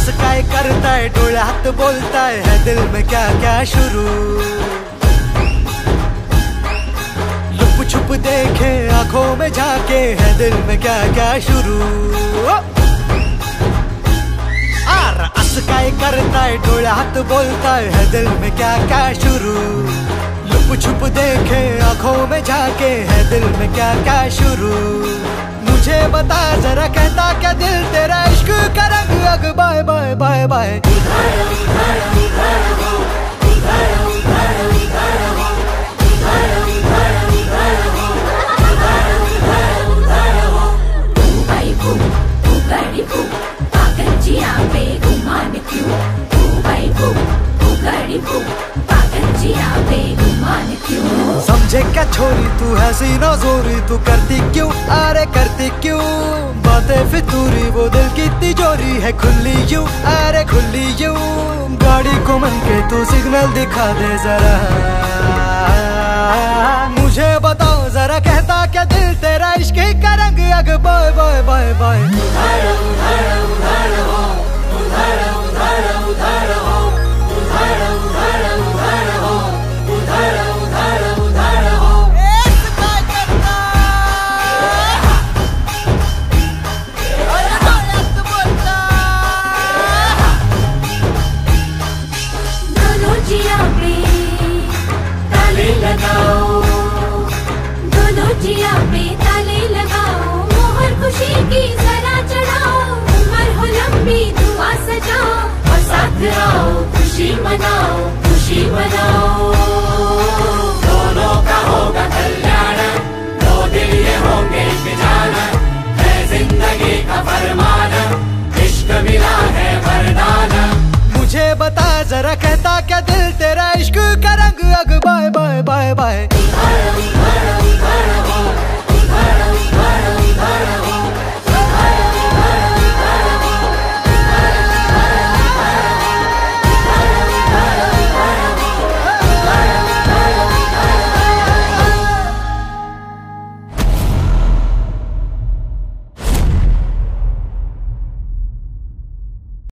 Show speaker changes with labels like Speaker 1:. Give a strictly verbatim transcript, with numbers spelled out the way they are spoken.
Speaker 1: Sky करता है, डोले हाथ बोलता है, है दिल में क्या क्या शुरू। लुप छुप देखे आंखों में झाके, है दिल में क्या क्या शुरू। आर स्काई करता है, डोले हाथ बोलता है, है दिल में क्या क्या शुरू। लुप छुप देखे आंखों में झाके, है दिल में क्या क्या शुरू। मुझे बता जरा कहता क्या दिल तेरा इश्क का रंग अग बाय बाय बाय बाय। समझे क्या छोरी तू है सीना जोरी, तू करती क्यों अरे करती क्यों बातें फितूरी। वो दिल की तिजोरी है खुली यूं अरे खुली यूं। गाड़ी को मन के तू सिग्नल दिखा दे जरा, मुझे बताओ जरा कहता क्या दिल तेरा इश्क का रंग अग बाय बाय बाय बाय।
Speaker 2: जिया पे ताले लगाओ, मोहर खुशी की जरा चढ़ाओ। उम्र हो लंबी दुआ सजाओ, और साथ आओ खुशी मनाओ खुशी मनाओ।
Speaker 3: दोनों का होगा कल्याण, दो दिल ये होंगे बेजान। है जिंदगी का फरमान, इश्क मिला है वरदान।
Speaker 1: मुझे बता जरा कहता क्या दिल तेरा इश्क का रंग अग बाय बाय बाय बाय।